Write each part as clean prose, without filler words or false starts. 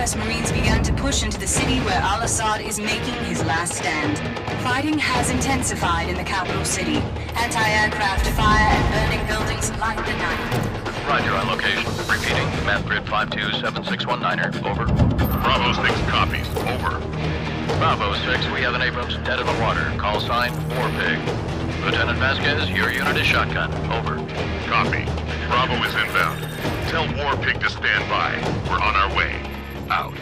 US Marines began to push into the city where al-Assad is making his last stand. Fighting has intensified in the capital city. Anti-aircraft fire and burning buildings light the night. Roger on location. Repeating, map grid 527619er, over. Bravo 6 copies, over. Bravo 6, we have an Abrams dead in the water. Call sign, War Pig. Lieutenant Vasquez, your unit is shotgun, over. Copy. Bravo is inbound. Tell War Pig to stand by. We're on our way. Out.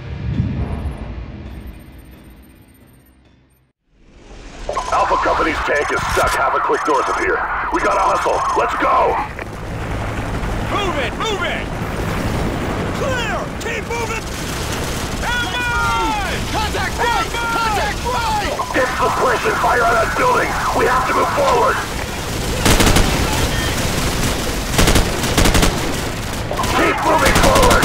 Alpha Company's tank is stuck half a click north of here. We gotta hustle. Let's go! Move it! Move it! Clear! Keep moving! Contact right! Contact right! Get suppression fire on that building! We have to move forward! Keep moving forward!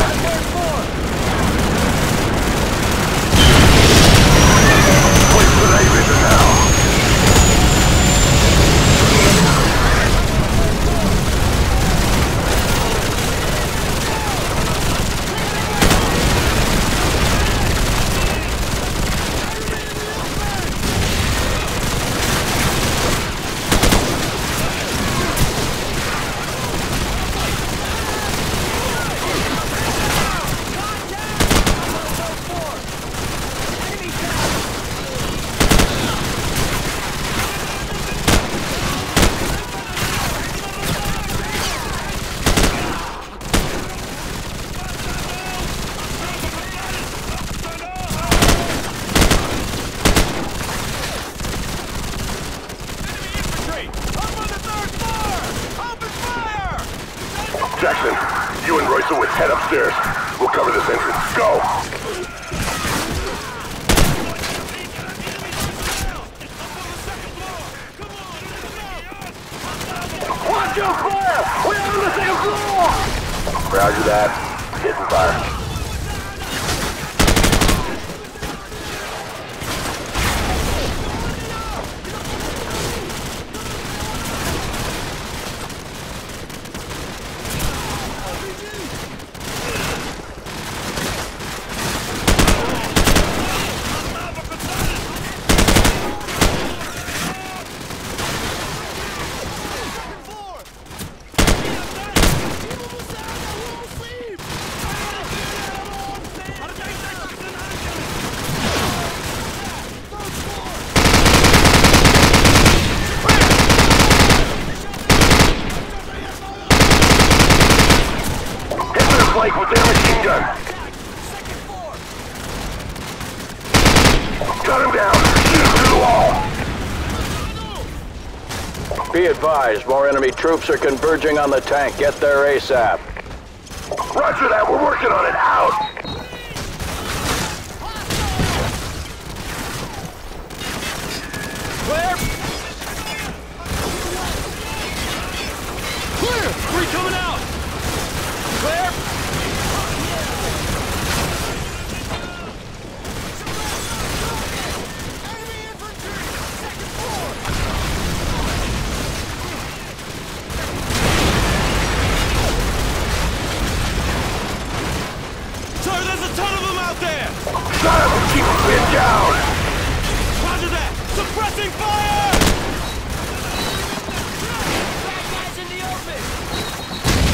Place the night vision now! Jackson, you and Royce will head upstairs. We'll cover this entrance. Go! Watch your fire! We're on the second floor! Roger that. Hitting fire. With their machine gun. Cut him down. Shoot him through the wall. Be advised, more enemy troops are converging on the tank. Get there ASAP. Roger that. We're working on it. Out. Clear! Clear! Three coming out! Clear! Shut up and keep the pin down! Roger that! Suppressing fire! Bad guys in the open!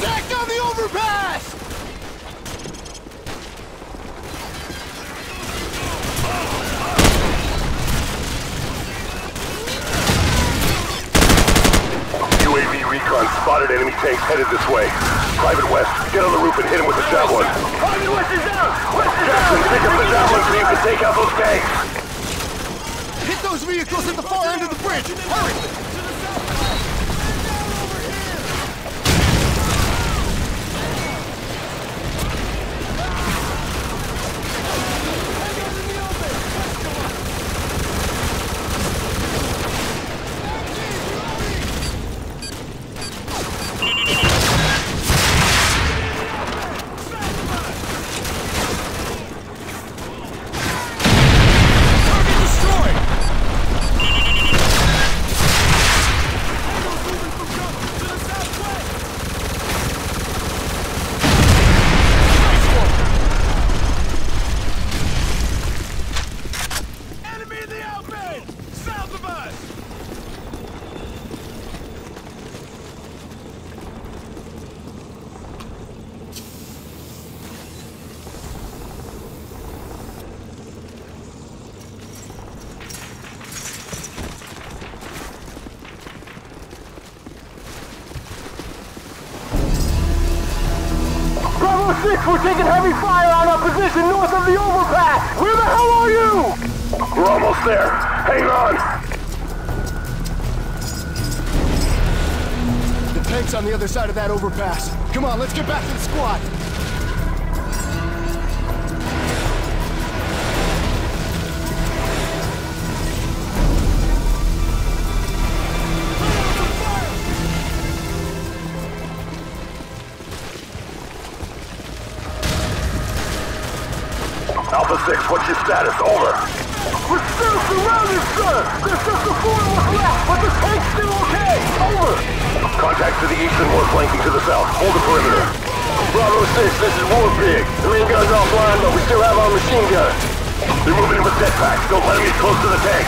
Attack on the overpass! UAV Recon spotted enemy tanks headed this way. Private West, get on the roof and hit him with the javelin. Private West is down! West is Jackson, down! pick up the javelin so you can take out those tanks. Hit those vehicles at the far end of the bridge! Hurry! Bravo 6, we're taking heavy fire on our position north of the overpass! Where the hell are you? We're almost there. Hang on. The tank's on the other side of that overpass. Come on, let's get back to the squad. Alpha 6, what's your status? Over. We're still surrounded, sir! There's just a 4 of us left, but the tank's still okay! Over! Contact to the east and we're flanking to the south. Hold the perimeter. Bravo 6, this is Warpig. The main gun's offline, but we still have our machine gun. They're moving in with jetpacks. Don't let them get close to the tank.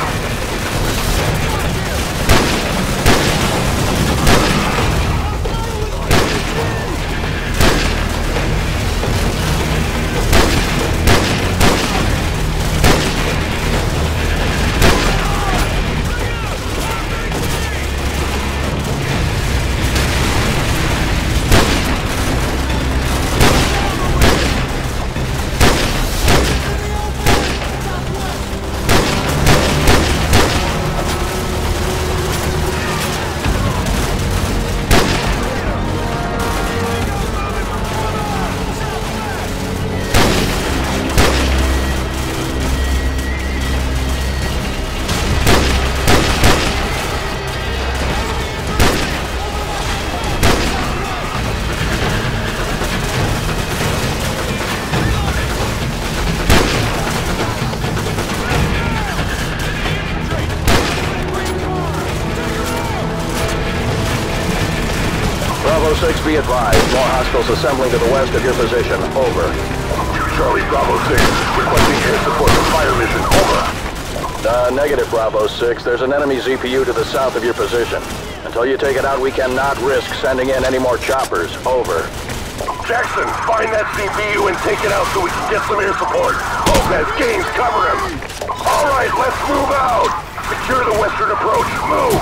Bravo 6, be advised. More hostiles assembling to the west of your position. Over. Charlie Bravo 6, requesting air support for fire mission. Over. Negative, Bravo 6. There's an enemy ZPU to the south of your position. Until you take it out, we cannot risk sending in any more choppers. Over. Jackson, find that CPU and take it out so we can get some air support. Lopez, Gaines, cover him. All right, let's move out. Secure the western approach. Move.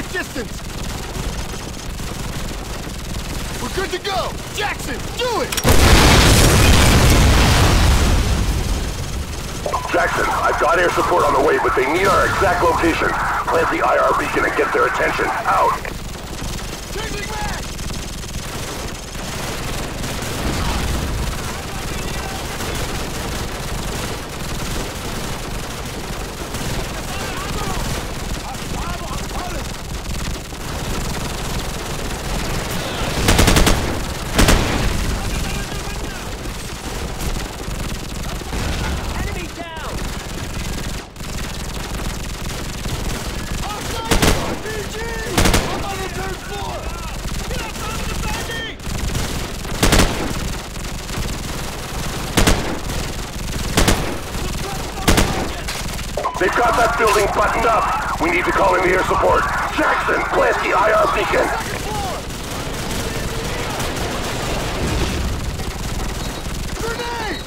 that distance! We're good to go! Jackson, do it! Jackson, I've got air support on the way, but they need our exact location. Plant the IR beacon and get their attention. Out! Changing back! They've got that building buttoned up. We need to call in the air support. Jackson, plant the IR beacon. Grenade!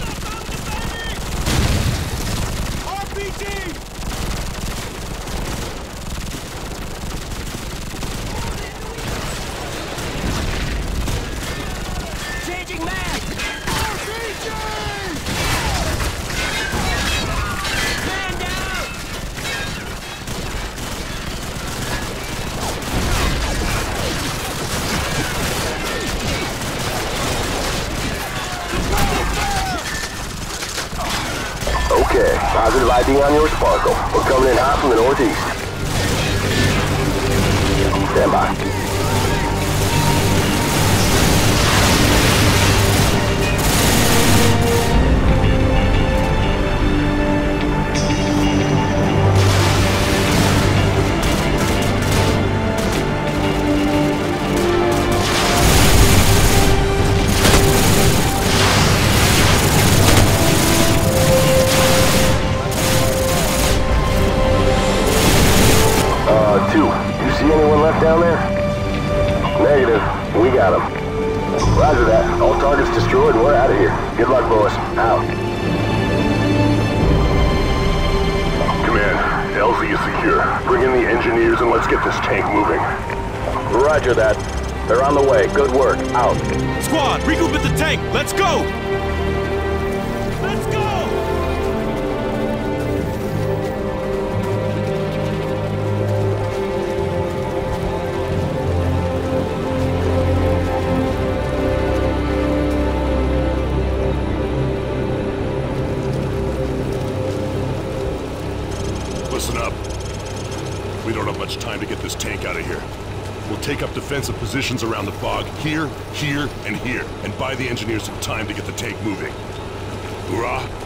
RPG! Changing mag! RPG! Man down! Okay, positive ID on your Sparkle. We're coming in hot from the northeast. Stand by. Two. You see anyone left down there? Negative. We got him. Roger that. All targets destroyed and we're out of here. Good luck, boys. Out. Command, LZ is secure. Bring in the engineers and let's get this tank moving. Roger that. They're on the way. Good work. Out. Squad, regroup at the tank. Let's go! Let's go! Listen up. We don't have much time to get this tank out of here. We'll take up defensive positions around the fog, here, and here, and buy the engineers some time to get the tank moving. Hoorah!